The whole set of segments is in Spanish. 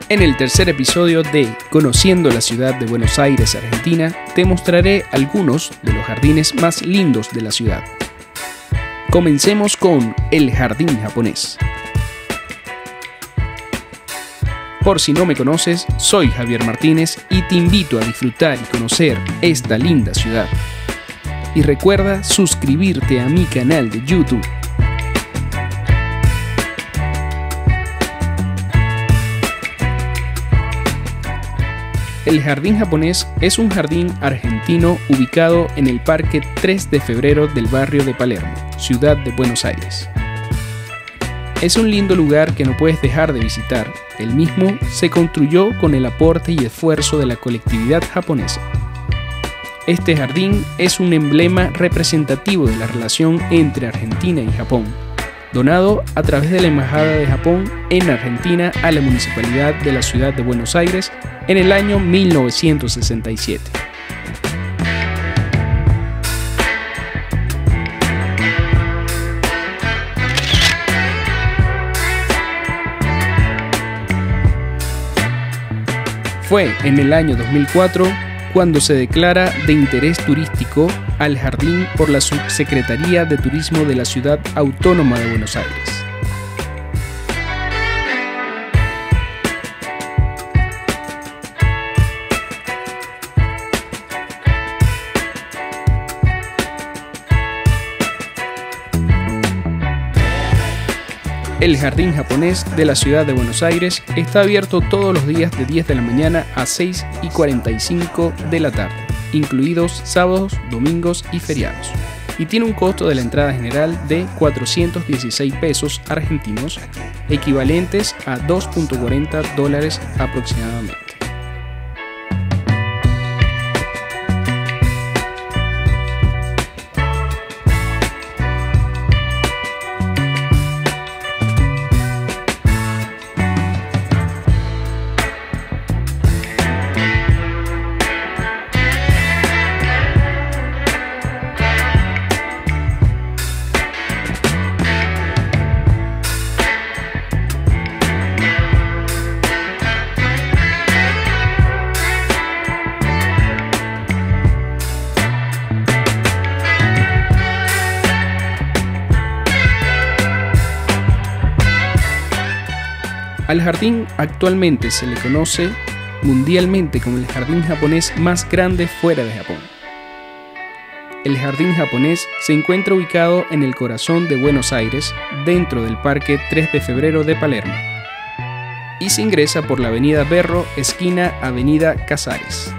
En el tercer episodio de Conociendo la ciudad de Buenos Aires, Argentina, te mostraré algunos de los jardines más lindos de la ciudad. Comencemos con el Jardín Japonés. Por si no me conoces, soy Javier Martínez y te invito a disfrutar y conocer esta linda ciudad. Y recuerda suscribirte a mi canal de YouTube. El Jardín Japonés es un jardín argentino ubicado en el Parque 3 de Febrero del barrio de Palermo, ciudad de Buenos Aires. Es un lindo lugar que no puedes dejar de visitar. El mismo se construyó con el aporte y esfuerzo de la colectividad japonesa. Este jardín es un emblema representativo de la relación entre Argentina y Japón, donado a través de la Embajada de Japón en Argentina a la Municipalidad de la Ciudad de Buenos Aires en el año 1967. Fue en el año 2004 cuando se declara de interés turístico al jardín por la Subsecretaría de Turismo de la Ciudad Autónoma de Buenos Aires. El Jardín Japonés de la Ciudad de Buenos Aires está abierto todos los días de 10 de la mañana a 6:45 de la tarde, incluidos sábados, domingos y feriados, y tiene un costo de la entrada general de 416 pesos argentinos, equivalentes a $2.40 aproximadamente. Al jardín actualmente se le conoce mundialmente como el jardín japonés más grande fuera de Japón. El Jardín Japonés se encuentra ubicado en el corazón de Buenos Aires, dentro del Parque 3 de Febrero de Palermo, y se ingresa por la Avenida Berro, esquina Avenida Casares.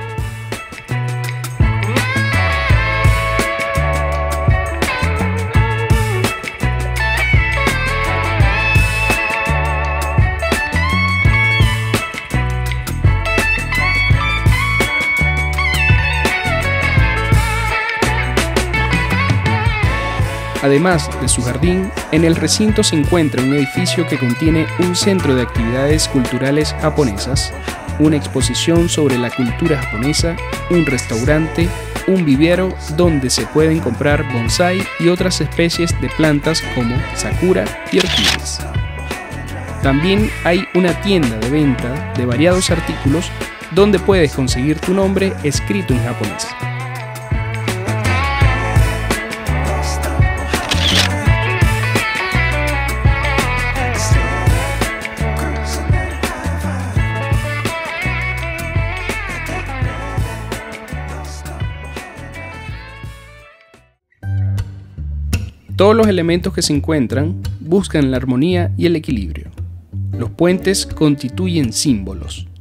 Además de su jardín, en el recinto se encuentra un edificio que contiene un centro de actividades culturales japonesas, una exposición sobre la cultura japonesa, un restaurante, un vivero donde se pueden comprar bonsái y otras especies de plantas como sakura y orquídeas. También hay una tienda de venta de variados artículos donde puedes conseguir tu nombre escrito en japonés. Todos los elementos que se encuentran buscan la armonía y el equilibrio. Los puentes constituyen símbolos.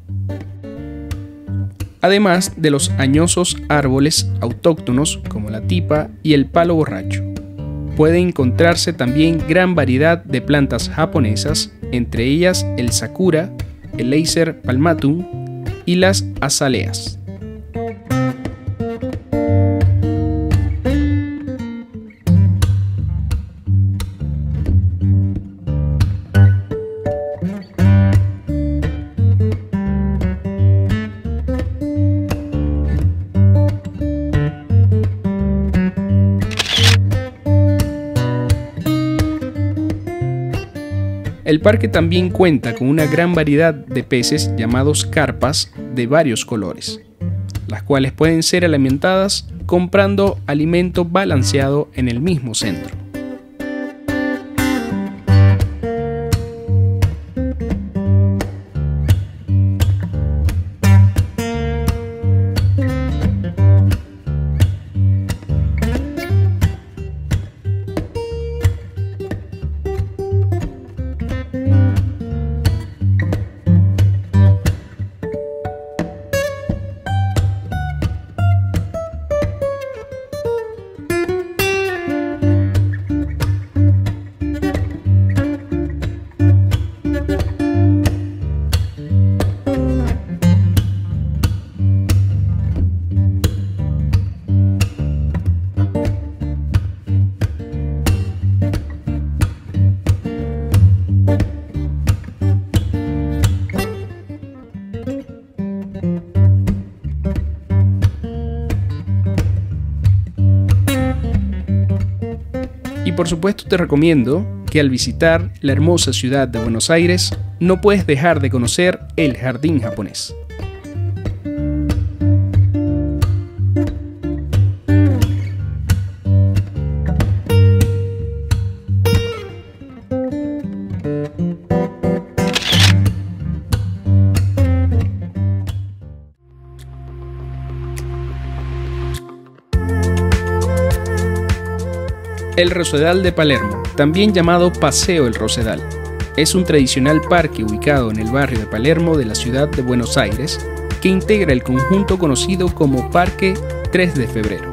Además de los añosos árboles autóctonos como la tipa y el palo borracho, puede encontrarse también gran variedad de plantas japonesas, entre ellas el sakura, el Acer palmatum y las azaleas. El parque también cuenta con una gran variedad de peces llamados carpas de varios colores, las cuales pueden ser alimentadas comprando alimento balanceado en el mismo centro. Y por supuesto te recomiendo que al visitar la hermosa ciudad de Buenos Aires no puedes dejar de conocer el Jardín Japonés. El Rosedal de Palermo, también llamado Paseo El Rosedal, es un tradicional parque ubicado en el barrio de Palermo de la ciudad de Buenos Aires que integra el conjunto conocido como Parque 3 de Febrero.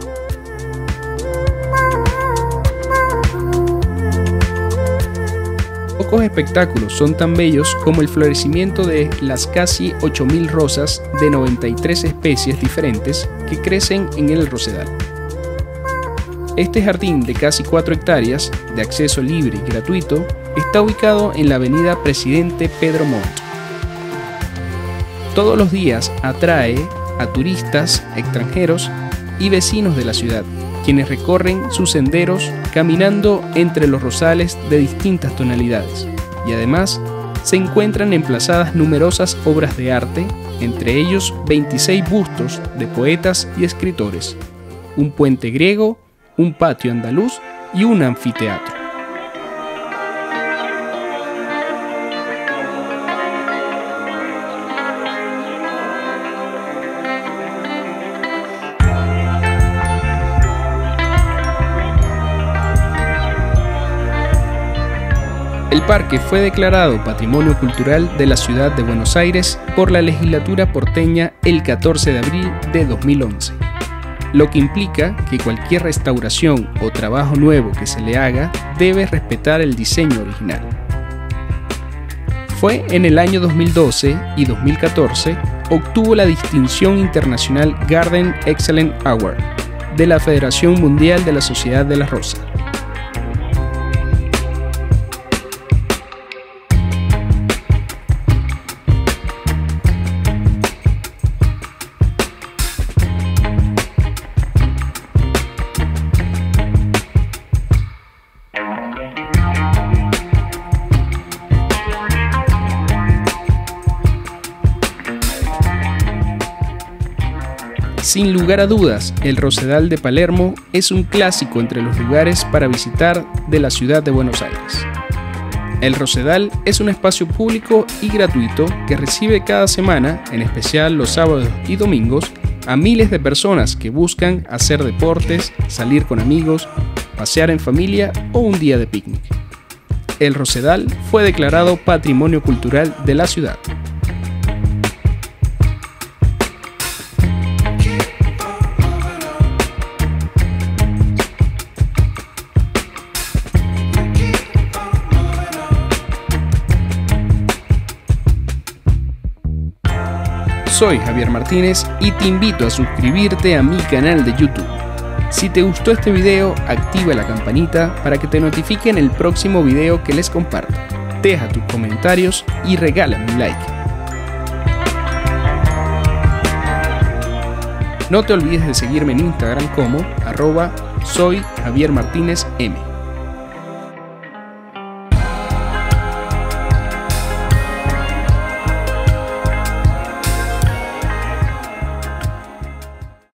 Pocos espectáculos son tan bellos como el florecimiento de las casi 8.000 rosas de 93 especies diferentes que crecen en el Rosedal. Este jardín de casi 4 hectáreas, de acceso libre y gratuito, está ubicado en la avenida Presidente Pedro Montt. Todos los días atrae a turistas, extranjeros y vecinos de la ciudad, quienes recorren sus senderos caminando entre los rosales de distintas tonalidades, y además se encuentran emplazadas numerosas obras de arte, entre ellos 26 bustos de poetas y escritores, un puente griego, un patio andaluz y un anfiteatro. El parque fue declarado Patrimonio Cultural de la Ciudad de Buenos Aires por la legislatura porteña el 14 de abril de 2011. Lo que implica que cualquier restauración o trabajo nuevo que se le haga debe respetar el diseño original. Fue en el año 2012 y 2014 obtuvo la distinción internacional Garden Excellence Award de la Federación Mundial de la Sociedad de la Rosa. Sin lugar a dudas, el Rosedal de Palermo es un clásico entre los lugares para visitar de la ciudad de Buenos Aires. El Rosedal es un espacio público y gratuito que recibe cada semana, en especial los sábados y domingos, a miles de personas que buscan hacer deportes, salir con amigos, pasear en familia o un día de picnic. El Rosedal fue declarado Patrimonio Cultural de la ciudad. Soy Javier Martínez y te invito a suscribirte a mi canal de YouTube. Si te gustó este video, activa la campanita para que te notifiquen el próximo video que les comparto. Deja tus comentarios y regálame un like. No te olvides de seguirme en Instagram como @soyjaviermartinezm.